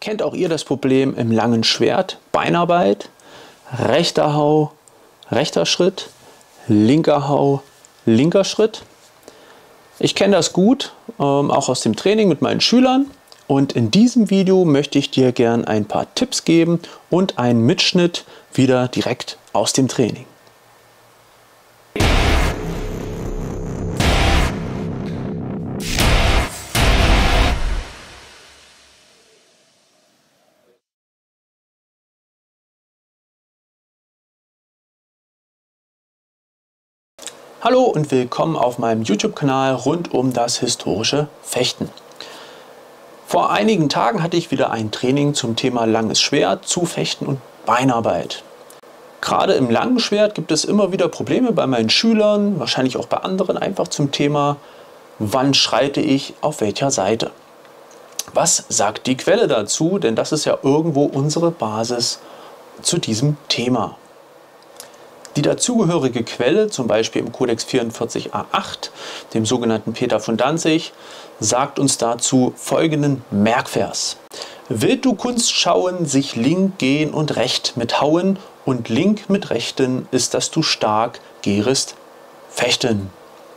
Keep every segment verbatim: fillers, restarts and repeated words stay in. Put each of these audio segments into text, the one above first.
Kennt auch ihr das Problem im langen Schwert? Beinarbeit, rechter Hau, rechter Schritt, linker Hau, linker Schritt. Ich kenne das gut, ähm, auch aus dem Training mit meinen Schülern. Und in diesem Video möchte ich dir gern ein paar Tipps geben und einen Mitschnitt wieder direkt aus dem Training. Hallo und willkommen auf meinem YouTube-Kanal rund um das historische Fechten. Vor einigen Tagen hatte ich wieder ein Training zum Thema langes Schwert, Zufechten und Beinarbeit. Gerade im langen Schwert gibt es immer wieder Probleme bei meinen Schülern, wahrscheinlich auch bei anderen, einfach zum Thema, wann schreite ich auf welcher Seite. Was sagt die Quelle dazu? Denn das ist ja irgendwo unsere Basis zu diesem Thema. Die dazugehörige Quelle, zum Beispiel im Kodex vierundvierzig a acht, dem sogenannten Peter von Danzig, sagt uns dazu folgenden Merkvers. Wild du Kunst schauen, sich link gehen und recht mit hauen, und link mit rechten ist, dass du stark gehrest fechten.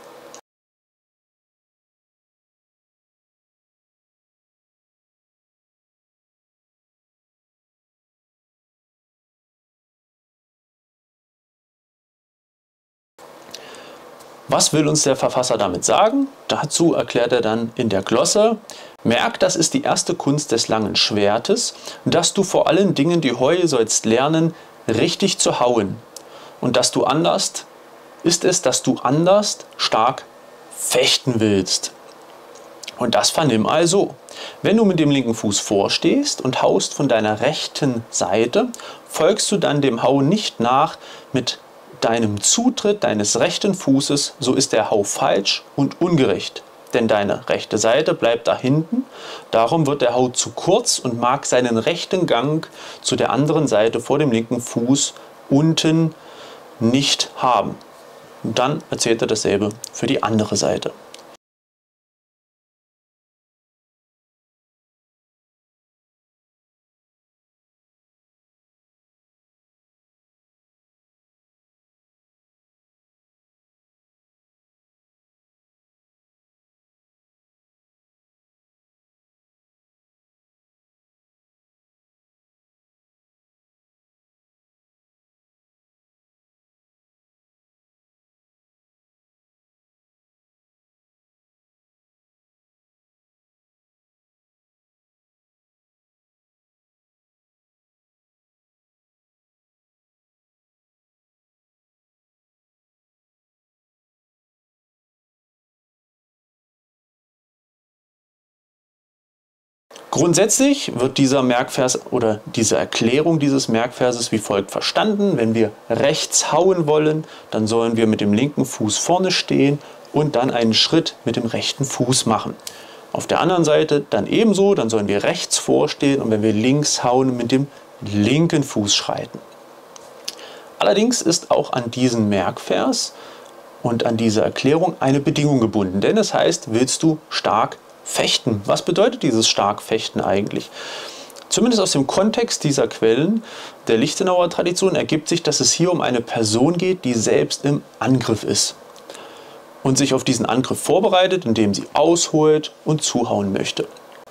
Was will uns der Verfasser damit sagen? Dazu erklärt er dann in der Glosse: Merk, das ist die erste Kunst des langen Schwertes, dass du vor allen Dingen die Heu sollst lernen, richtig zu hauen. Und dass du anders, ist es, dass du anders stark fechten willst. Und das vernimm also. Wenn du mit dem linken Fuß vorstehst und haust von deiner rechten Seite, folgst du dann dem Hau nicht nach mit deinem Zutritt deines rechten Fußes, so ist der Hau falsch und ungerecht. Denn deine rechte Seite bleibt da hinten, darum wird der Hau zu kurz und mag seinen rechten Gang zu der anderen Seite vor dem linken Fuß unten nicht haben. Und dann erzählt er dasselbe für die andere Seite. Grundsätzlich wird dieser Merkvers oder diese Erklärung dieses Merkverses wie folgt verstanden. Wenn wir rechts hauen wollen, dann sollen wir mit dem linken Fuß vorne stehen und dann einen Schritt mit dem rechten Fuß machen. Auf der anderen Seite dann ebenso, dann sollen wir rechts vorstehen und wenn wir links hauen, mit dem linken Fuß schreiten. Allerdings ist auch an diesen Merkvers und an diese Erklärung eine Bedingung gebunden, denn es heißt, willst du stark fechten. Was bedeutet dieses stark fechten eigentlich? Zumindest aus dem Kontext dieser Quellen der Lichtenauer Tradition ergibt sich, dass es hier um eine Person geht, die selbst im Angriff ist und sich auf diesen Angriff vorbereitet, indem sie ausholt und zuhauen möchte.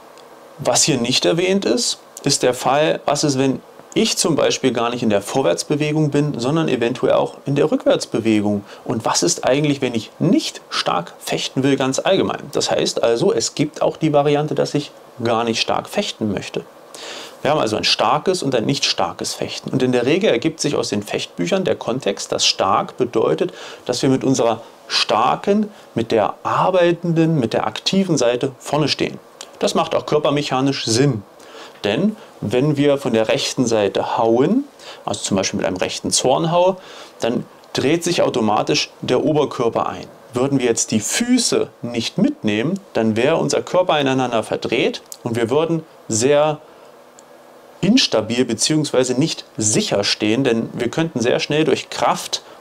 Was hier nicht erwähnt ist, ist der Fall, was ist, wenn ich zum Beispiel gar nicht in der Vorwärtsbewegung bin, sondern eventuell auch in der Rückwärtsbewegung. Und was ist eigentlich, wenn ich nicht stark fechten will, ganz allgemein? Das heißt also, es gibt auch die Variante, dass ich gar nicht stark fechten möchte. Wir haben also ein starkes und ein nicht starkes Fechten. Und in der Regel ergibt sich aus den Fechtbüchern der Kontext, dass stark bedeutet, dass wir mit unserer starken, mit der arbeitenden, mit der aktiven Seite vorne stehen. Das macht auch körpermechanisch Sinn. Denn wenn wir von der rechten Seite hauen, also zum Beispiel mit einem rechten Zornhau, dann dreht sich automatisch der Oberkörper ein. Würden wir jetzt die Füße nicht mitnehmen, dann wäre unser Körper ineinander verdreht und wir würden sehr instabil bzw. nicht sicher stehen, denn wir könnten sehr schnell durch Kraft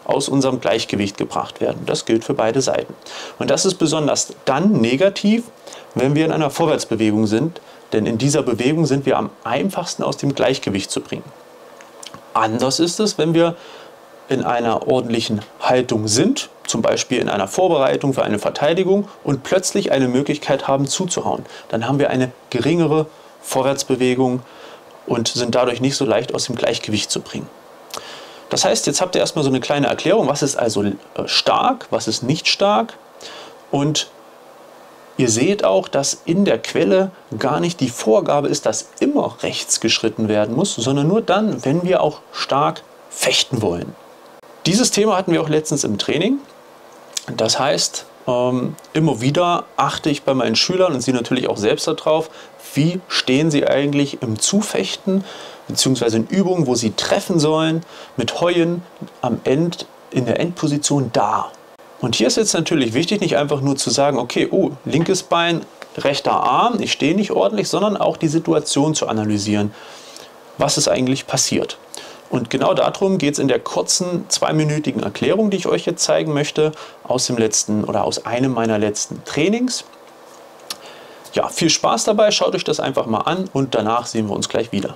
aus unserem Gleichgewicht gebracht werden. Das gilt für beide Seiten. Und das ist besonders dann negativ, wenn wir in einer Vorwärtsbewegung sind, denn in dieser Bewegung sind wir am einfachsten aus dem Gleichgewicht zu bringen. Anders ist es, wenn wir in einer ordentlichen Haltung sind, zum Beispiel in einer Vorbereitung für eine Verteidigung und plötzlich eine Möglichkeit haben zuzuhauen. Dann haben wir eine geringere Vorwärtsbewegung und sind dadurch nicht so leicht aus dem Gleichgewicht zu bringen. Das heißt, jetzt habt ihr erstmal so eine kleine Erklärung, was ist also stark, was ist nicht stark, und ihr seht auch, dass in der Quelle gar nicht die Vorgabe ist, dass immer rechts geschritten werden muss, sondern nur dann, wenn wir auch stark fechten wollen. Dieses Thema hatten wir auch letztens im Training. Das heißt, ähm, immer wieder achte ich bei meinen Schülern und sie natürlich auch selbst darauf, wie stehen sie eigentlich im Zufechten, beziehungsweise in Übungen, wo sie treffen sollen, mit Heuen am Ende in der Endposition da. Und hier ist jetzt natürlich wichtig, nicht einfach nur zu sagen, okay, oh, linkes Bein, rechter Arm, ich stehe nicht ordentlich, sondern auch die Situation zu analysieren. Was ist eigentlich passiert? Und genau darum geht es in der kurzen zweiminütigen Erklärung, die ich euch jetzt zeigen möchte, aus dem letzten oder aus einem meiner letzten Trainings. Ja, viel Spaß dabei, schaut euch das einfach mal an und danach sehen wir uns gleich wieder.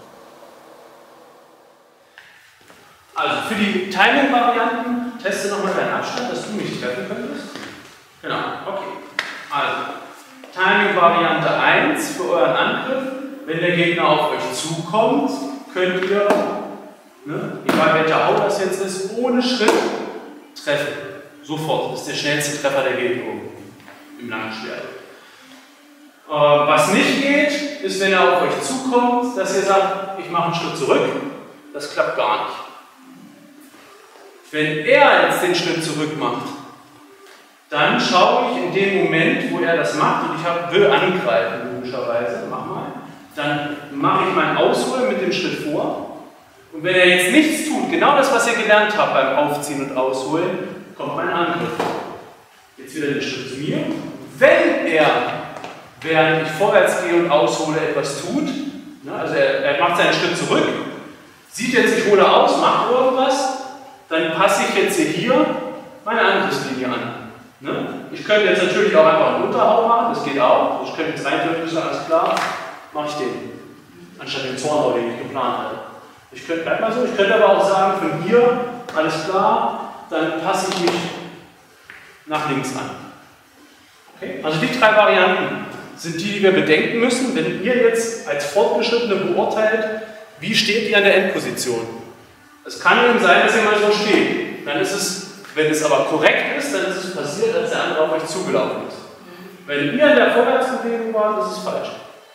Also für die Timing-Varianten teste nochmal deinen Abstand, dass du mich treffen könntest. Genau, okay. Also, Timing-Variante eins für euren Angriff. Wenn der Gegner auf euch zukommt, könnt ihr, ne, egal welcher Hau das jetzt ist, ohne Schritt treffen. Sofort. Das ist der schnellste Treffer der Gegner im langen Schwert. Äh, was nicht geht, ist, wenn er auf euch zukommt, dass ihr sagt, ich mache einen Schritt zurück. Das klappt gar nicht. Wenn er jetzt den Schritt zurück macht, dann schaue ich in dem Moment, wo er das macht, und ich hab, will angreifen, logischerweise, mach mal, dann mache ich mein Ausholen mit dem Schritt vor. Und wenn er jetzt nichts tut, genau das, was ihr gelernt habt beim Aufziehen und Ausholen, kommt mein Angriff. Jetzt wieder den Schritt zu mir. Wenn er, während ich vorwärts gehe und aushole, etwas tut, ne, also er, er macht seinen Schritt zurück, sieht jetzt, ich hole aus, macht irgendwas, dann passe ich jetzt hier meine Angriffslinie an. Ne? Ich könnte jetzt natürlich auch einfach einen Unterhau machen, das geht auch. Ich könnte jetzt rein theoretisch sagen, alles klar, mache ich den. Anstatt den Zornhau, den ich geplant hatte. Ich könnte, bleib mal so, ich könnte aber auch sagen, von hier, alles klar, dann passe ich mich nach links an. Okay? Also die drei Varianten sind die, die wir bedenken müssen, wenn ihr jetzt als Fortgeschrittene beurteilt, wie steht ihr an der Endposition. Es kann eben sein, dass ihr mal so steht. Dann ist es, wenn es aber korrekt ist, dann ist es passiert, als der andere auf euch zugelaufen ist. Wenn ihr in der Vorwärtsbewegung wart, ist es falsch.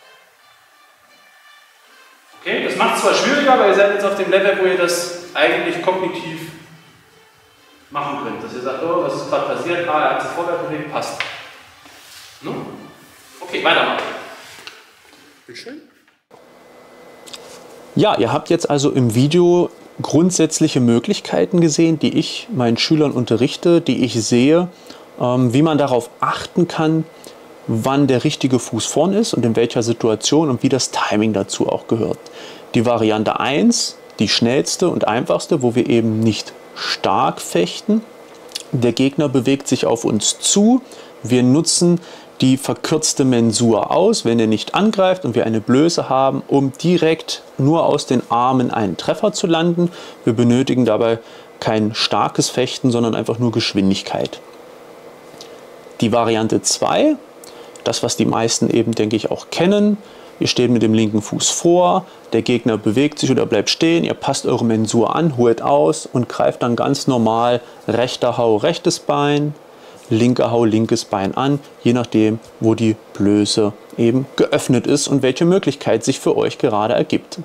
Okay, das macht es zwar schwieriger, aber ihr seid jetzt auf dem Level, wo ihr das eigentlich kognitiv machen könnt. Dass ihr sagt, oh, was ist gerade passiert? Ah, er hat sich vorwärts bewegt, passt. No? Okay, weitermachen. Bitte schön. Ja, ihr habt jetzt also im Video grundsätzliche Möglichkeiten gesehen, die ich meinen Schülern unterrichte, die ich sehe, ähm, wie man darauf achten kann, wann der richtige Fuß vorn ist und in welcher Situation und wie das Timing dazu auch gehört. Die Variante eins, die schnellste und einfachste, wo wir eben nicht stark fechten. Der Gegner bewegt sich auf uns zu. Wir nutzen die verkürzte Mensur aus, wenn er nicht angreift und wir eine Blöße haben, um direkt nur aus den Armen einen Treffer zu landen. Wir benötigen dabei kein starkes Fechten, sondern einfach nur Geschwindigkeit. Die Variante zwei, das was die meisten eben, denke ich, auch kennen. Ihr steht mit dem linken Fuß vor, der Gegner bewegt sich oder bleibt stehen, ihr passt eure Mensur an, holt aus und greift dann ganz normal rechter Hau, rechtes Bein, linker Hau, linkes Bein an, je nachdem, wo die Blöße eben geöffnet ist und welche Möglichkeit sich für euch gerade ergibt.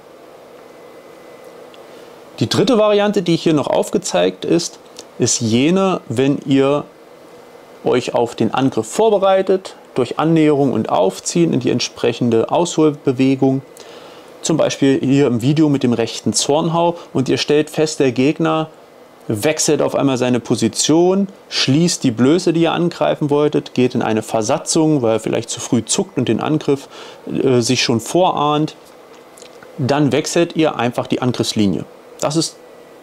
Die dritte Variante, die hier noch aufgezeigt ist, ist jene, wenn ihr euch auf den Angriff vorbereitet, durch Annäherung und Aufziehen in die entsprechende Ausholbewegung. Zum Beispiel hier im Video mit dem rechten Zornhau und ihr stellt fest, der Gegner wechselt auf einmal seine Position, schließt die Blöße, die ihr angreifen wolltet, geht in eine Versatzung, weil er vielleicht zu früh zuckt und den Angriff äh, sich schon vorahnt. Dann wechselt ihr einfach die Angriffslinie. Das ist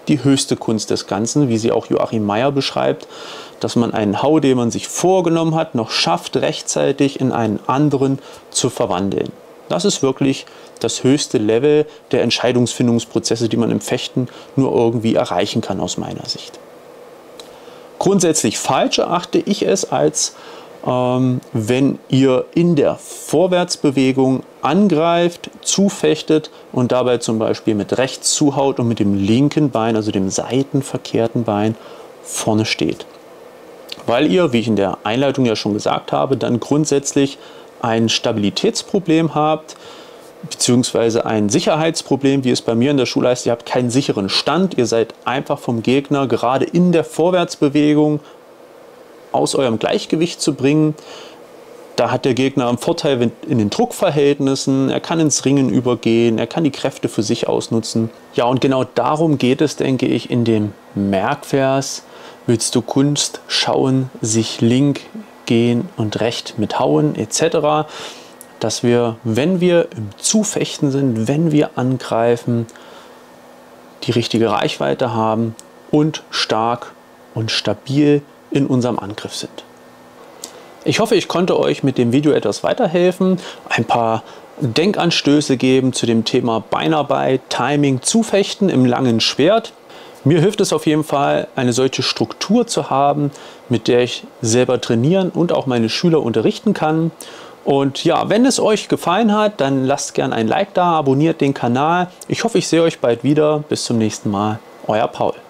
die höchste Kunst des Ganzen, wie sie auch Joachim Meyer beschreibt, dass man einen Hau, den man sich vorgenommen hat, noch schafft, rechtzeitig in einen anderen zu verwandeln. Das ist wirklich das höchste Level der Entscheidungsfindungsprozesse, die man im Fechten nur irgendwie erreichen kann, aus meiner Sicht. Grundsätzlich falsch erachte ich es, als ähm, wenn ihr in der Vorwärtsbewegung angreift, zufechtet und dabei zum Beispiel mit rechts zuhaut und mit dem linken Bein, also dem seitenverkehrten Bein, vorne steht. Weil ihr, wie ich in der Einleitung ja schon gesagt habe, dann grundsätzlich ein Stabilitätsproblem habt, beziehungsweise ein Sicherheitsproblem, wie es bei mir in der Schule heißt. Ihr habt keinen sicheren Stand, ihr seid einfach vom Gegner gerade in der Vorwärtsbewegung aus eurem Gleichgewicht zu bringen. Da hat der Gegner einen Vorteil in den Druckverhältnissen, er kann ins Ringen übergehen, er kann die Kräfte für sich ausnutzen. Ja, und genau darum geht es, denke ich, in dem Merkvers. Willst du Kunst schauen, sich link gehen und recht mit hauen et cetera, dass wir, wenn wir im Zufechten sind, wenn wir angreifen, die richtige Reichweite haben und stark und stabil in unserem Angriff sind. Ich hoffe, ich konnte euch mit dem Video etwas weiterhelfen, ein paar Denkanstöße geben zu dem Thema Beinarbeit, Timing, Zufechten im langen Schwert. Mir hilft es auf jeden Fall, eine solche Struktur zu haben, mit der ich selber trainieren und auch meine Schüler unterrichten kann. Und ja, wenn es euch gefallen hat, dann lasst gerne ein Like da, abonniert den Kanal. Ich hoffe, ich sehe euch bald wieder. Bis zum nächsten Mal. Euer Paul.